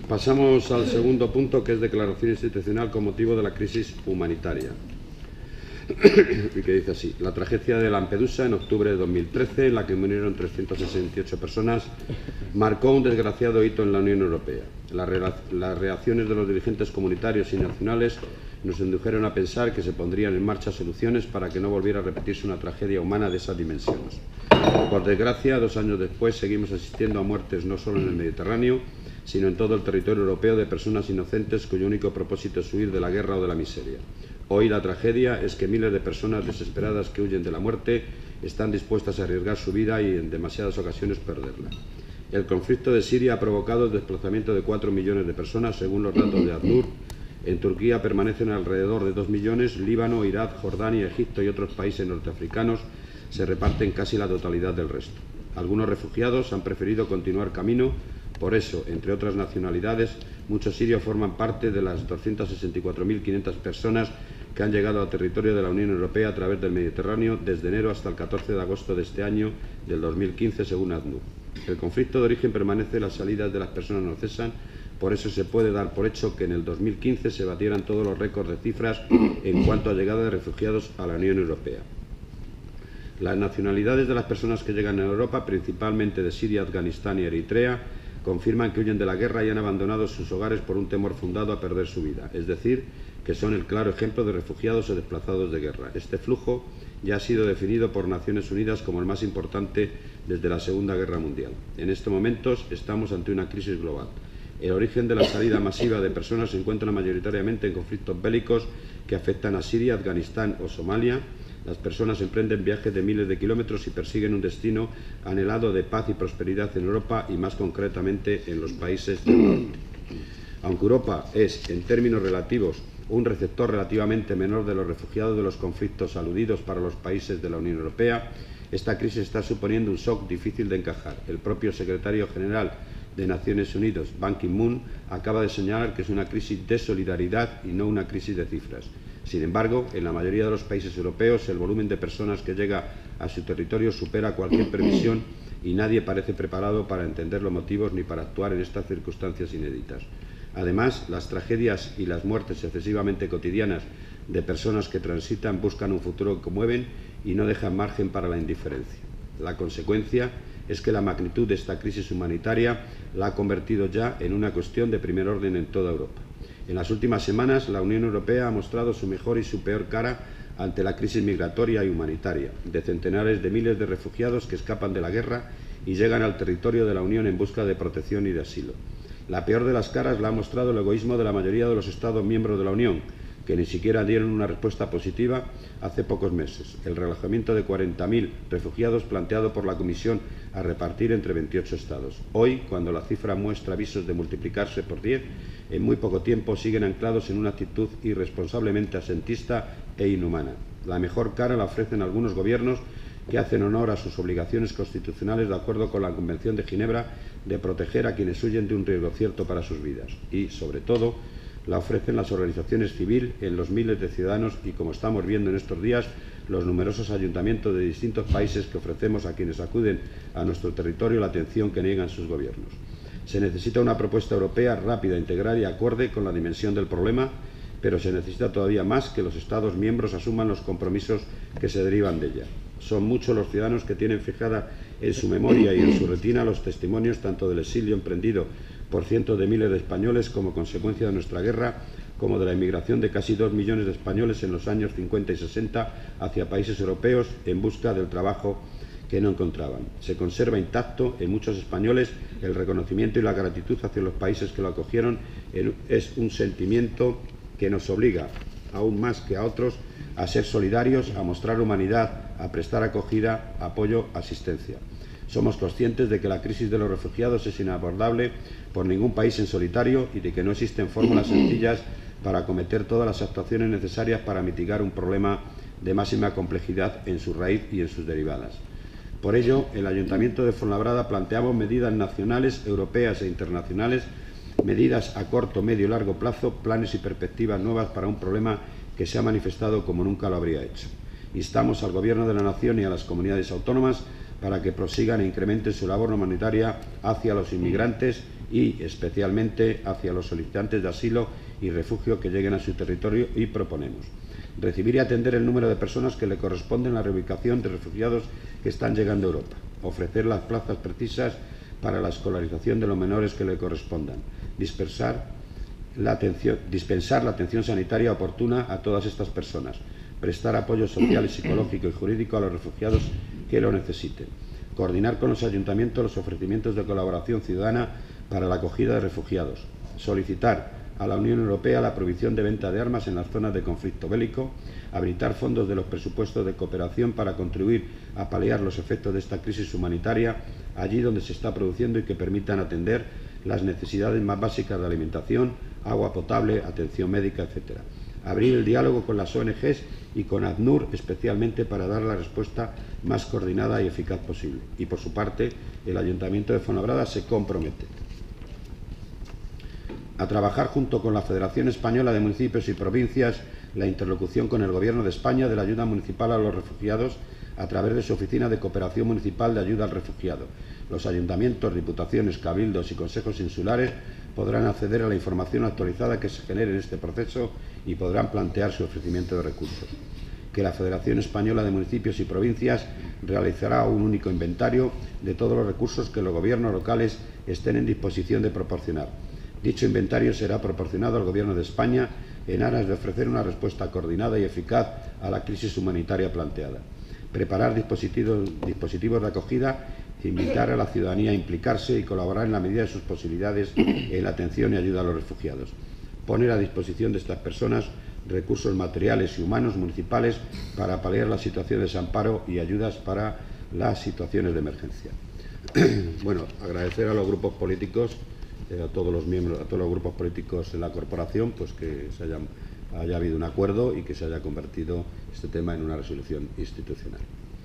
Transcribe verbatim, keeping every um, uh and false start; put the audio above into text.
Pasamos al segundo punto, que es declaración institucional con motivo de la crisis humanitaria. Y que dice así: la tragedia de Lampedusa en octubre de dos mil trece, en la que murieron trescientas sesenta y ocho personas, marcó un desgraciado hito en la Unión Europea. Las, re las reacciones de los dirigentes comunitarios y nacionales nos indujeron a pensar que se pondrían en marcha soluciones para que no volviera a repetirse una tragedia humana de esas dimensiones. Por desgracia, dos años después, seguimos asistiendo a muertes no solo en el Mediterráneo, sino en todo el territorio europeo, de personas inocentes cuyo único propósito es huir de la guerra o de la miseria. Hoy la tragedia es que miles de personas desesperadas que huyen de la muerte están dispuestas a arriesgar su vida y en demasiadas ocasiones perderla. El conflicto de Siria ha provocado el desplazamiento de cuatro millones de personas, según los datos de ACNUR. En Turquía permanecen alrededor de dos millones, Líbano, Irak, Jordania, Egipto y otros países norteafricanos se reparten casi la totalidad del resto. Algunos refugiados han preferido continuar camino. Por eso, entre otras nacionalidades, muchos sirios forman parte de las doscientas sesenta y cuatro mil quinientas personas que han llegado al territorio de la Unión Europea a través del Mediterráneo desde enero hasta el catorce de agosto de este año, del dos mil quince, según ACNUR. El conflicto de origen permanece, las salidas de las personas no cesan. Por eso se puede dar por hecho que en el dos mil quince se batieran todos los récords de cifras en cuanto a llegada de refugiados a la Unión Europea. Las nacionalidades de las personas que llegan a Europa, principalmente de Siria, Afganistán y Eritrea, confirman que huyen de la guerra y han abandonado sus hogares por un temor fundado a perder su vida, es decir, que son el claro ejemplo de refugiados o desplazados de guerra. Este flujo ya ha sido definido por Naciones Unidas como el más importante desde la Segunda Guerra Mundial. En estos momentos estamos ante una crisis global. El origen de la salida masiva de personas se encuentra mayoritariamente en conflictos bélicos que afectan a Siria, Afganistán o Somalia. Las personas emprenden viajes de miles de kilómetros y persiguen un destino anhelado de paz y prosperidad en Europa y, más concretamente, en los países del norte. Aunque Europa es, en términos relativos, un receptor relativamente menor de los refugiados de los conflictos aludidos para los países de la Unión Europea, esta crisis está suponiendo un shock difícil de encajar. El propio secretario general de Naciones Unidas, Ban Ki-moon, acaba de señalar que es una crisis de solidaridad y no una crisis de cifras. Sin embargo, en la mayoría de los países europeos, el volumen de personas que llega a su territorio supera cualquier previsión y nadie parece preparado para entender los motivos ni para actuar en estas circunstancias inéditas. Además, las tragedias y las muertes excesivamente cotidianas de personas que transitan buscan un futuro que conmueven y no dejan margen para la indiferencia. La consecuencia es que la magnitud de esta crisis humanitaria la ha convertido ya en una cuestión de primer orden en toda Europa. En las últimas semanas, la Unión Europea ha mostrado su mejor y su peor cara ante la crisis migratoria y humanitaria, de centenares de miles de refugiados que escapan de la guerra y llegan al territorio de la Unión en busca de protección y de asilo. La peor de las caras la ha mostrado el egoísmo de la mayoría de los Estados miembros de la Unión, que ni siquiera dieron una respuesta positiva hace pocos meses. El relojamiento de cuarenta mil refugiados planteado por la Comisión a repartir entre veintiocho Estados. Hoy, cuando la cifra muestra avisos de multiplicarse por diez, en muy poco tiempo siguen anclados en una actitud irresponsablemente asentista e inhumana. La mejor cara la ofrecen algunos gobiernos que hacen honor a sus obligaciones constitucionales de acuerdo con la Convención de Ginebra de proteger a quienes huyen de un riesgo cierto para sus vidas. Y, sobre todo, la ofrecen las organizaciones civiles en los miles de ciudadanos y, como estamos viendo en estos días, los numerosos ayuntamientos de distintos países que ofrecemos a quienes acuden a nuestro territorio la atención que niegan sus gobiernos. Se necesita una propuesta europea rápida, integral y acorde con la dimensión del problema, pero se necesita todavía más que los Estados miembros asuman los compromisos que se derivan de ella. Son muchos los ciudadanos que tienen fijada en su memoria y en su retina los testimonios tanto del exilio emprendido por cientos de miles de españoles como consecuencia de nuestra guerra, como de la emigración de casi dos millones de españoles en los años cincuenta y sesenta hacia países europeos en busca del trabajo que no encontraban. Se conserva intacto en muchos españoles el reconocimiento y la gratitud hacia los países que lo acogieron. Es un sentimiento que nos obliga, aún más que a otros, a ser solidarios, a mostrar humanidad, a prestar acogida, apoyo, asistencia. Somos conscientes de que la crisis de los refugiados es inabordable por ningún país en solitario y de que no existen fórmulas sencillas para acometer todas las actuaciones necesarias para mitigar un problema de máxima complejidad en su raíz y en sus derivadas. Por ello, el Ayuntamiento de Fuenlabrada planteamos medidas nacionales, europeas e internacionales, medidas a corto, medio y largo plazo, planes y perspectivas nuevas para un problema que se ha manifestado como nunca lo habría hecho. Instamos al Gobierno de la Nación y a las comunidades autónomas para que prosigan e incrementen su labor humanitaria hacia los inmigrantes y especialmente hacia los solicitantes de asilo y refugio que lleguen a su territorio, y proponemos recibir y atender el número de personas que le corresponden a la reubicación de refugiados que están llegando a Europa, ofrecer las plazas precisas para la escolarización de los menores que le correspondan, dispersar la atención, dispensar la atención sanitaria oportuna a todas estas personas, prestar apoyo social, psicológico y jurídico a los refugiados que lo necesiten, coordinar con los ayuntamientos los ofrecimientos de colaboración ciudadana para la acogida de refugiados, solicitar a la Unión Europea la prohibición de venta de armas en las zonas de conflicto bélico, habilitar fondos de los presupuestos de cooperación para contribuir a paliar los efectos de esta crisis humanitaria allí donde se está produciendo y que permitan atender las necesidades más básicas de alimentación, agua potable, atención médica, etcétera. Abrir el diálogo con las O N Ges y con ACNUR, especialmente para dar la respuesta más coordinada y eficaz posible. Y, por su parte, el Ayuntamiento de Fuenlabrada se compromete a trabajar junto con la Federación Española de Municipios y Provincias la interlocución con el Gobierno de España de la ayuda municipal a los refugiados a través de su Oficina de Cooperación Municipal de Ayuda al Refugiado. Los ayuntamientos, diputaciones, cabildos y consejos insulares podrán acceder a la información actualizada que se genere en este proceso y podrán plantear su ofrecimiento de recursos. Que la Federación Española de Municipios y Provincias realizará un único inventario de todos los recursos que los gobiernos locales estén en disposición de proporcionar. Dicho inventario será proporcionado al Gobierno de España en aras de ofrecer una respuesta coordinada y eficaz a la crisis humanitaria planteada. Preparar dispositivos, dispositivos de acogida e invitar a la ciudadanía a implicarse y colaborar en la medida de sus posibilidades en la atención y ayuda a los refugiados. Poner a disposición de estas personas recursos materiales y humanos municipales para paliar la situación de desamparo y ayudas para las situaciones de emergencia. Bueno, agradecer a los grupos políticos, eh, a todos los miembros, a todos los grupos políticos de la corporación, pues que se hayan, haya habido un acuerdo y que se haya convertido este tema en una resolución institucional.